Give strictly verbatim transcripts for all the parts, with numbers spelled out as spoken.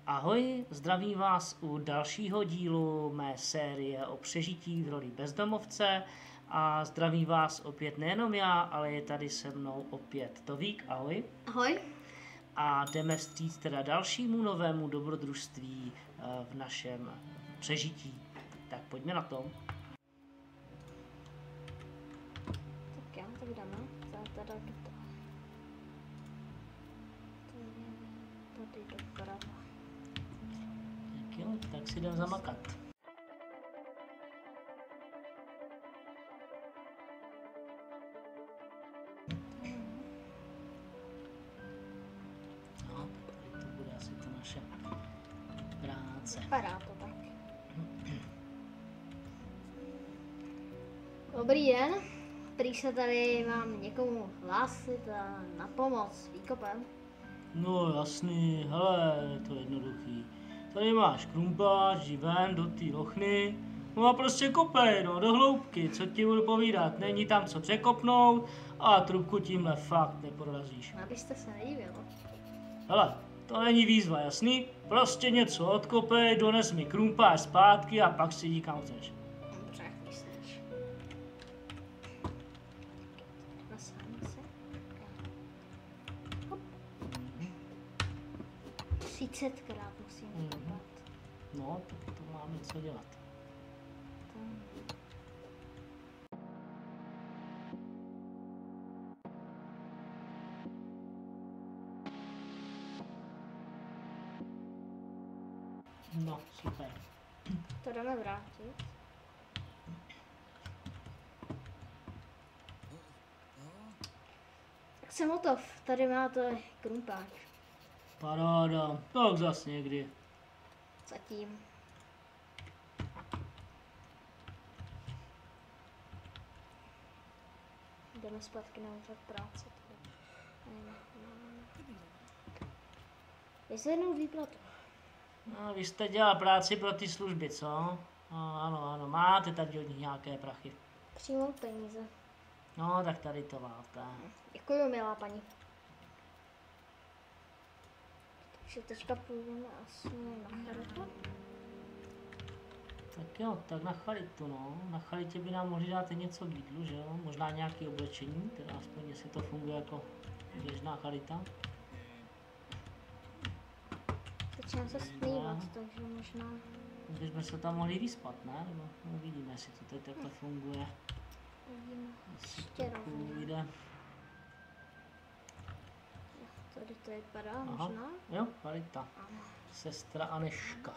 Ahoj, zdravím vás u dalšího dílu mé série o přežití v roli bezdomovce a zdravím vás opět nejenom já, ale je tady se mnou opět Tovík, ahoj. Ahoj. A jdeme vstříc teda dalšímu novému dobrodružství v našem přežití. Tak pojďme na to. Tak jo, tak jdeme. To je teda to. Tady doprava. Tak jo, tak si jdem zamakat. No, tady to bude asi to naše práce. Vypadá to tak. Dobrý den. Prý se tady mám někomu hlásit a na pomoc výkopem. No jasný, hele, je to jednoduchý. Tady máš krumpáč, jdi ven do té lochny, no a prostě kopej, no, do hloubky, co ti budu povídat, není tam co překopnout a trubku tímhle fakt neprorazíš. Abyste se nedivil. Hele, to není výzva, jasný? Prostě něco odkopej, dones mi krumpáč zpátky a pak si jdi kam chceš. Dobře, jak myslíš. Nasáhni se. Hop. třicetkrát musím Mhm. vykopat. No, tak to máme co dělat. No, super. To jdeme vrátit. Tak jsem hotov. Tady máte krumpáč. Paráda, tak zas někdy. Zatím. Jdeme zpátky na úřad práce. Tady. Ne, ne, ne. Vyzvednout výplatu. No, vy jste dělal práci pro ty služby, co? No, ano, ano, máte tady od nich nějaké prachy. Přijmout peníze. No, tak tady to máte. Děkuji, milá paní. Takže teďka půjdeme asi na charitu. Tak jo, tak na charitu, no. Na charitě by nám mohli dát něco k jídlu, že jo? Možná nějaké oblečení, teda aspoň jestli to funguje jako běžná charita. Začíná se stmívat, takže možná... Bychom se tam mohli vyspat, ne? Nebo uvidíme, jestli to teď takhle funguje. Uvidíme. Jestli Ještě to rovně. půjde. Tady to vypadá Aha. možná. Jo, charita. Ano. Sestra Aneška.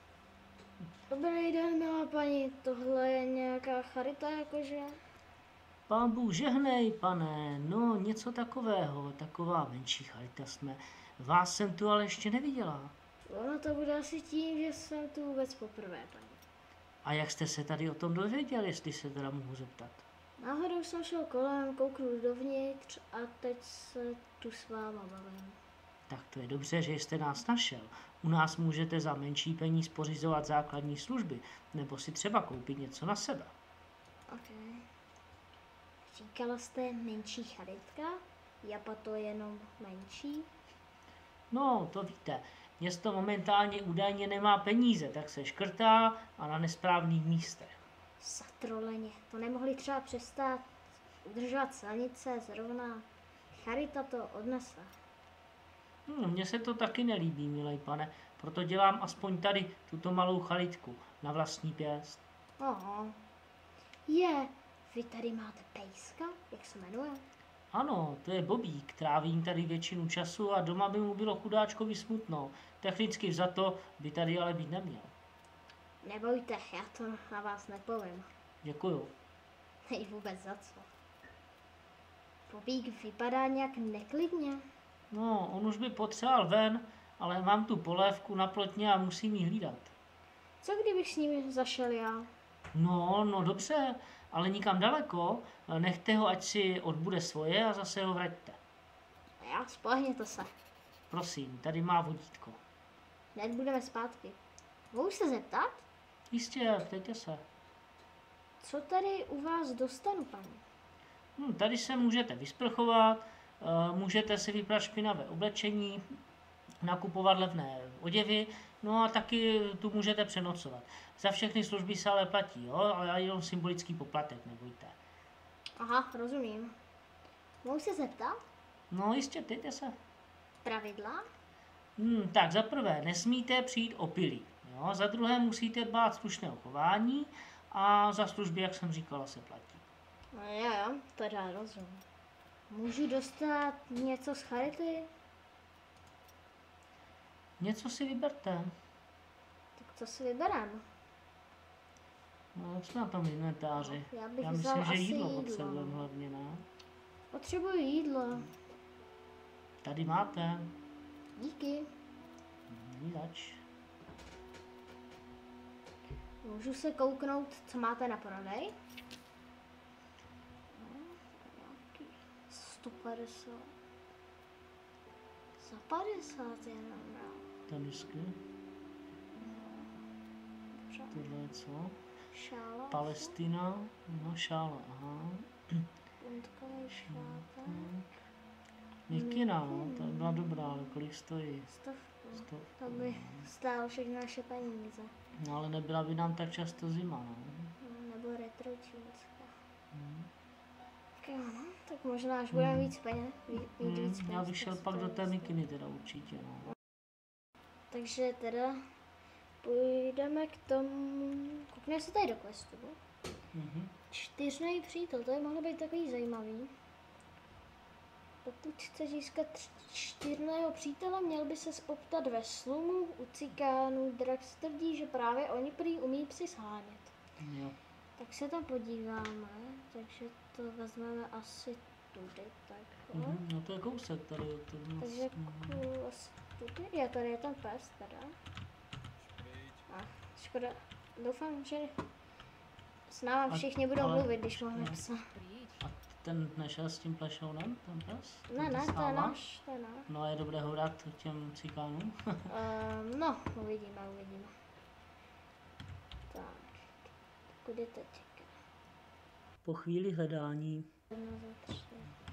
Dobrý den, milá paní. Tohle je nějaká charita, jakože? Pán Bůh žehnej, pane, no něco takového, taková menší charita jsme. Vás jsem tu ale ještě neviděla. Ono to bude asi tím, že jsem tu vůbec poprvé, paní. A jak jste se tady o tom dozvěděl, jestli se teda mohu zeptat? Náhodou jsem šel kolem, kouknul dovnitř a teď se tu s váma bavím. Tak to je dobře, že jste nás našel. U nás můžete za menší peníz pořizovat základní služby, nebo si třeba koupit něco na sebe. Ok. Říkala jste menší charitka? Japa to jenom menší? No, to víte, město momentálně údajně nemá peníze, tak se škrtá a na nesprávných místech. Satroleně, to nemohli třeba přestat udržovat silnice, zrovna charita to odnesla. Hmm, mně se to taky nelíbí, milej pane, proto dělám aspoň tady tuto malou charitku na vlastní pěst. Oho. Je, vy tady máte pejska? Jak se jmenuje? Ano, to je Bobík, trávím tady většinu času a doma by mu bylo chudáčkovi smutno. Technicky vzato by tady ale být neměl. Nebojte, já to na vás nepovím. Děkuju. Nej vůbec za co. Bobík vypadá nějak neklidně. No, on už by potřeboval ven, ale mám tu polévku na plotně a musím ji hlídat. Co kdybych s ním zašel já? No, no dobře, ale nikam daleko. Nechte ho, ať si odbude svoje a zase ho vraťte. Já, spolehněte se. Prosím, tady má vodítko. Hned budeme zpátky. Mohu se zeptat? Jistě, ptejte se. Co tady u vás dostanu, paní? Hm, tady se můžete vysprchovat, můžete si vyprat špinavé oblečení nakupovat levné oděvy, no a taky tu můžete přenocovat. Za všechny služby se ale platí, jo, ale jenom symbolický poplatek, nebojte. Aha, rozumím. Mohu se zeptat? No jistě, ptejte se. Pravidla? Hmm, tak za prvé nesmíte přijít opilí, jo, za druhé musíte dbát slušného chování a za služby, jak jsem říkala, se platí. No jo, jo, teda rozumím. Můžu dostat něco z charity? Něco si vyberte. Tak co si vyberám? No, jak jsme na tom inventáři? Já bych Já vzal myslím, že asi jídlo jídlo. potřebujeme hlavně, ne? Potřebuji jídlo. Tady máte. Díky. Jídač. Můžu se kouknout, co máte na prodej? No, nějaký sto padesát. Za padesát jenom, no. Tenisky. Dobře. Tohle je co? Šála. Palestina. No, šála, aha. Puntkový šlátek. Mikina, no, to byla dobrá, ale kolik stojí? Stovku. Stovku. To by stálo všechny naše peníze. No, ale nebyla by nám tak často zima, no. No, nebo retro čínska. Hmm. Tak jo, no. Tak možná, až budeme víc peněz. Mít víc Hmm, peněz. já bych šel tak pak to do je té jistý. mikiny teda určitě, no. Takže teda půjdeme k tomu, koukneme se tady do questu. Mhm. Čtyřnej přítel, to je mohlo být takový zajímavý. Pokud chceš získat tř- čtyřného přítele, měl by se poptat ve slumu u cikánů. Drax tvrdí, že právě oni prý umí psy shánět. Jo. Tak se tam podíváme, takže to vezmeme asi tudy, takhle. Mhm. No to je kousek tady od toho. Takže ku- asi tudy, je tady je ten pes teda. A škoda, doufám, že s náma A- všichni budou ale- mluvit, když máme no. psa. A ten nešel s tím plešounem, ten pes? Ne, Ten ne, s to je náma? náš, to je náš. No a je dobré ho dát těm cikánům. Um, no, uvidíme, uvidíme. Tak, kudy teďka? Po chvíli hledání. Jedna, dva, tři.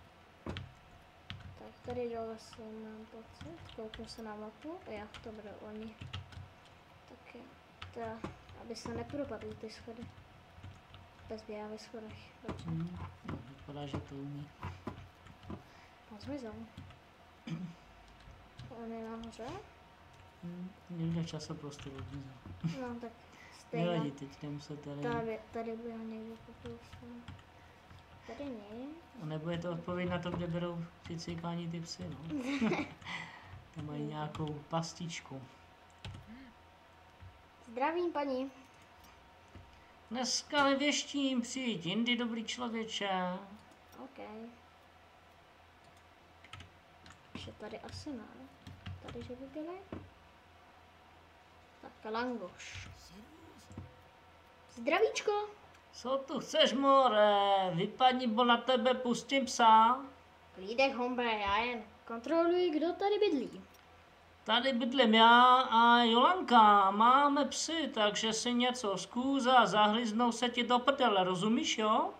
Tak tady dole jsou, mám pocit. Kouknu se na mapu. Já, to budou oni. Tak jo. Ta, aby se nepropadly ty schody. Bez běhá ve schodech. Dobře. Hmm. No, vypadá, že to umí. On zmizel. On je nahoře. Hmm. Někde v časoprostoru zmizel. No tak Nevadí, stejně. teď nemuset tady. Tady, tady by ho někdo pokusil. Tady ne. A nebo je to odpověď na to, kde berou ty cikání ty psy, no. To mají nějakou pastičku. Zdravím, paní. Dneska nevěštím, přijď jindy, dobrý člověče. OK. Že tady asi ne. Tady, že by byly. Tak, langoš. Zdravíčko. Co tu chceš, more? Vypadni, bo na tebe pustím psa. Klídek, hombre, já jen kontroluji, kdo tady bydlí. Tady bydlím já a Jolanka, máme psy, takže si něco zkus a zahryznou se ti do prdele, rozumíš, jo?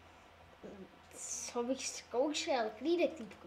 Co bych zkoušel? Klídek, týpku.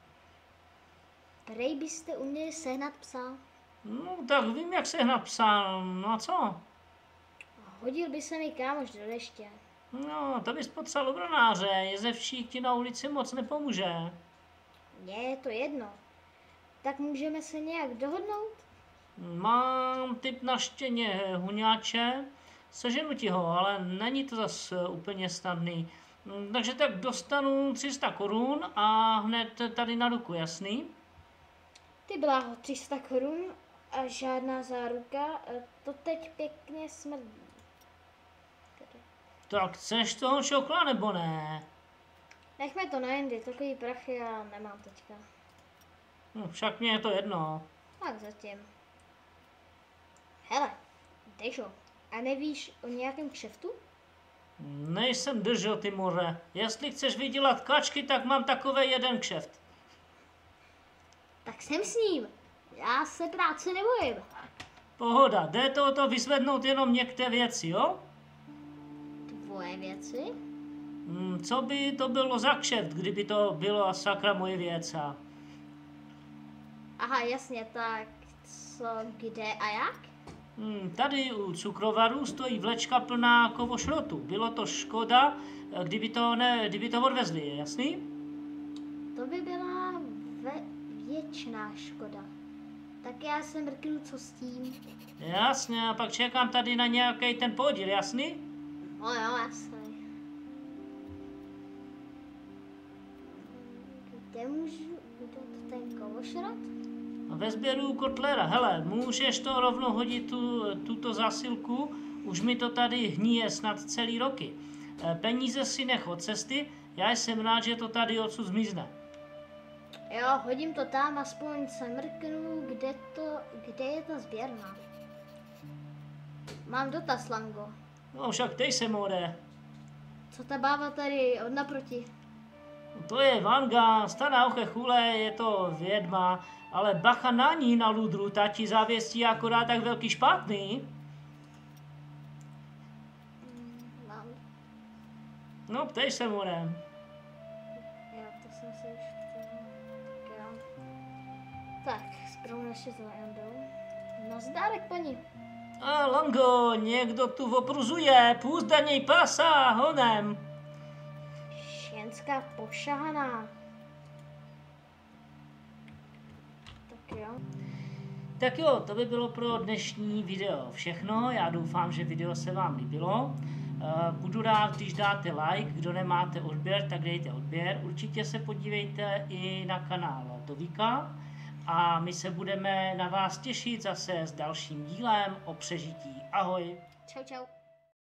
Prej byste uměli sehnat psa. No, tak vím, jak se hnat psa, no a co? Hodil by se mi kámoš do deště. No, to bys potřeboval obranáře, jezevčík ti na ulici moc nepomůže. Mně je to jedno. Tak můžeme se nějak dohodnout? Mám typ na štěně huňáče, seženu ti ho, ale není to zas eh, úplně snadný. Mm, Takže tak dostanu tři sta korun a hned tady na ruku, jasný? Ty bláho, tři sta korun a žádná záruka, e, to teď pěkně smrdí. Tady. Tak chceš toho čokla nebo ne? Nechme to na jindy, takový prachy já nemám teďka. No, však mě je to jedno. Tak zatím. Hele, Dežo, a nevíš o nějakém kšeftu? Nejsem držel, Timure. Jestli chceš vydělat kačky, tak mám takový jeden kšeft. Tak jsem s ním. Já se práce nebojím. Pohoda, jde to o to vyzvednout jenom některé věci, jo? Tvoje věci? Hmm, co by to bylo za kšeft, kdyby to bylo sakra moje věc? A... Aha, jasně, tak co, kde a jak? Hmm, tady u cukrovaru stojí vlečka plná kovošrotu. Bylo to škoda, kdyby to, ne, kdyby to odvezli, je jasný? To by byla ve, věčná škoda. Tak já se mrknu, co s tím. Jasně, a pak čekám tady na nějaký ten podíl, jasný? No jo, jasně. Kde můžu udělat ten kovošrot? Ve sběru kotlera, hele, můžeš to rovnou hodit tu, tuto zásilku, už mi to tady hníje snad celý roky. E, peníze si nech od cesty, já jsem rád, že to tady odsud zmizne. Jo, hodím to tam, aspoň se mrknu, kde to, kde je ta sběrna. Mám dotaz, Lango. No však tej se, more. Co ta bába tady od naproti? To je Vanga, stará ochechule, je to vědma, ale bacha na ní, na ludru, ta ti závěstí akorát tak velký špatný. Mm, mám. No, ptej se, more. Jo, to jsem si už chtěla. Tak jo. Tak, zprvu naše za Jandou. Nazdárek, paní. A Lango, někdo tu opruzuje, pust do něj pasa, honem. Ženská pošahaná. Tak jo. Tak jo, to by bylo pro dnešní video všechno. Já doufám, že video se vám líbilo. Budu rád, když dáte like. Kdo nemáte odběr, tak dejte odběr. Určitě se podívejte i na kanál Dovíka. A my se budeme na vás těšit zase s dalším dílem o přežití. Ahoj. Čau, čau.